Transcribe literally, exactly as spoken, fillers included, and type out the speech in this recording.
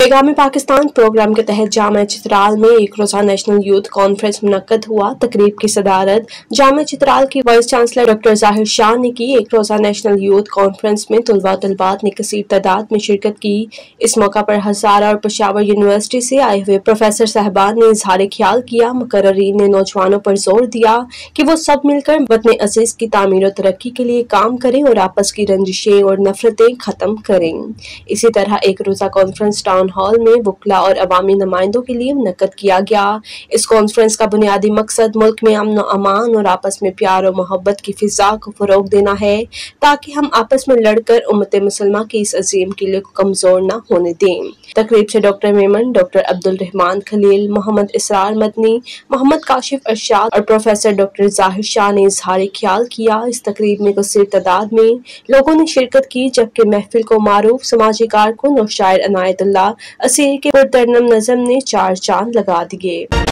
पैगाम पाकिस्तान प्रोग्राम के तहत जामिया चित्राल में एक रोजा नेशनल यूथ कॉन्फ्रेंस मुनक्कद हुआ। तकरीब की सदारत जामिया चित्राल की वाइस चांसलर डॉक्टर जाहिर शाह ने की। एक रोजा नेशनल यूथ कॉन्फ्रेंस में तलबा तलबात ने कसीर तादाद में शिरकत की। इस मौका पर हजारा और पेशावर यूनिवर्सिटी से आए हुए प्रोफेसर साहबान ने इजहार ख्याल किया। मुकर्रीन ने नौजवानों पर जोर दिया कि वो सब मिलकर वतन अजीज की तामीर और तरक्की के लिए काम करें और आपस की रंजिशें और नफरतें खत्म करें। इसी तरह एक रोजा कॉन्फ्रेंस टाउन हॉल में वकला और अवामी नुमाइंदों के लिए मुनक्कद किया गया। इस कॉन्फ्रेंस का बुनियादी मकसद मुल्क में अमन अमान और आपस में प्यार और मोहब्बत की फिजा को फरोग देना है, ताकि हम आपस में लड़कर उम्मत मुसलमान की इस अजीम किले को कमजोर न होने दें। तकरीब से डॉक्टर मेमन, डॉक्टर अब्दुल रहमान खलील, मोहम्मद इसरार मदनी, मोहम्मद काशिफ अरशाद और प्रोफेसर डॉक्टर जाहिर शाह ने इजहार ख्याल किया। इस तकरीब में कसीर तादाद में लोगों ने शिरकत की, जबकि महफिल को मारूफ समाजी कारकुन और शायर अनायतुल्लाह असीर के पुरतरन्नुम नज़म ने चार चांद लगा दिए।